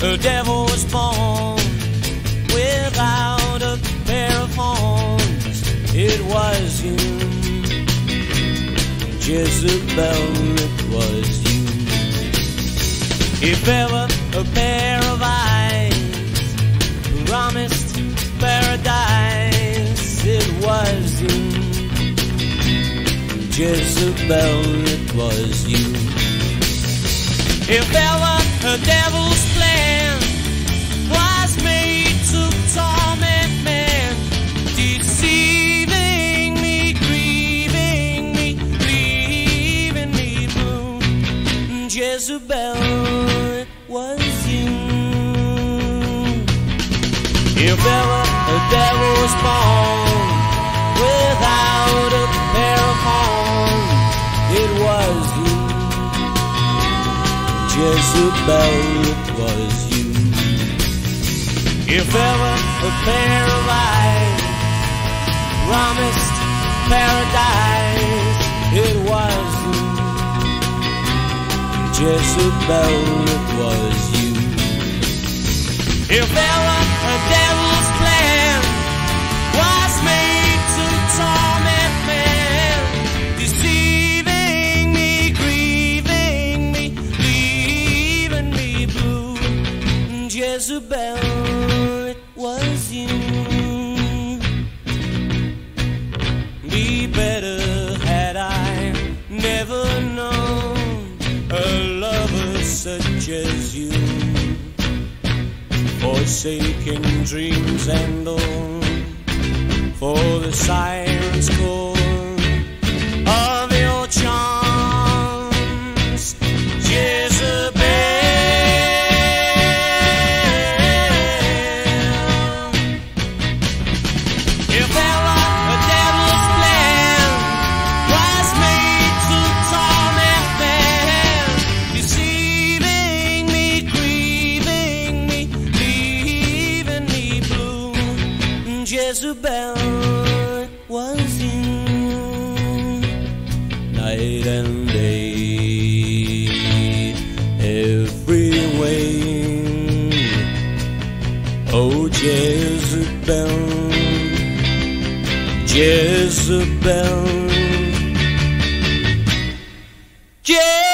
the devil was born without a pair of horns. It was you, Jezebel, it was you. If ever a pair of eyes promised paradise, it was you, Jezebel, it was you. If ever a devil's plan was made to torment man, deceiving me, grieving me, leaving me blue, Jezebel, it was you. If ever a devil was born without a pair of horns, it was you, Jezebel, it was you. If ever a pair of eyes promised paradise, it was you, Jezebel, it was you. If ever a devil's plan was made to torment man, deceiving me, grieving me, leaving me blue, Jezebel, it was you. Be better had I never known a lover such as you, forsaking dreams and all for the siren's call of your charms, Jezebel. If ever a devil's plan was made to torment man, deceiving me, grieving me, leaving me blue, Jezebel, it was you. Night and day, every way, oh Jezebel, Jezebel, Jezebel.